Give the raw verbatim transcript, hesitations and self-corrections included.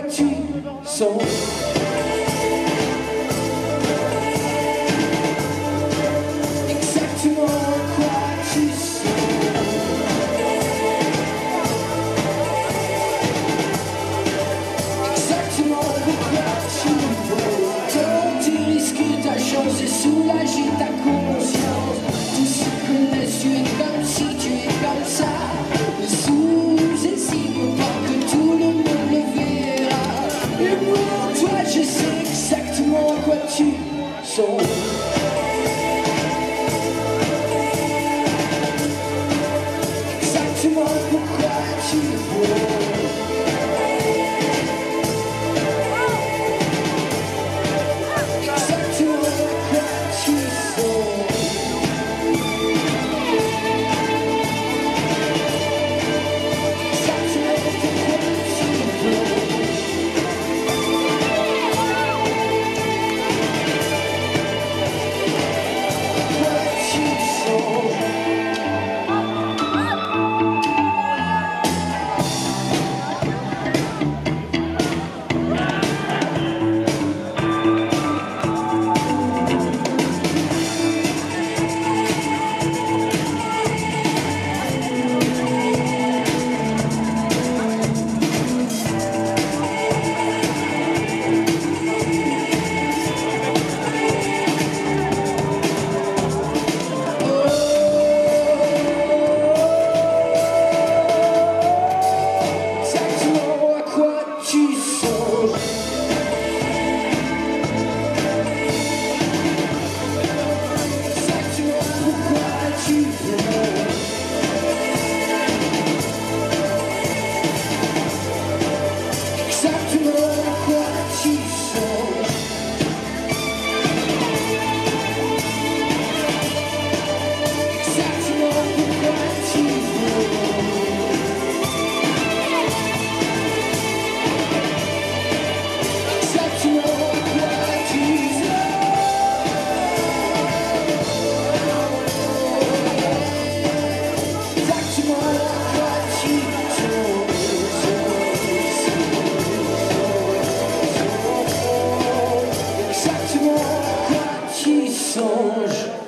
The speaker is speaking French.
tu songes? Exactement à quoi tu songes? Exactement pourquoi tu veux. Tant tu risques ta chance et soulager ta conscience. Tous se connaissent, tu es comme si tu es comme ça. Ne sous-estime pas que tout le monde le verra. Et pour toi je sais exactement à quoi tu songes. Exactement pourquoi tu veux. Songe.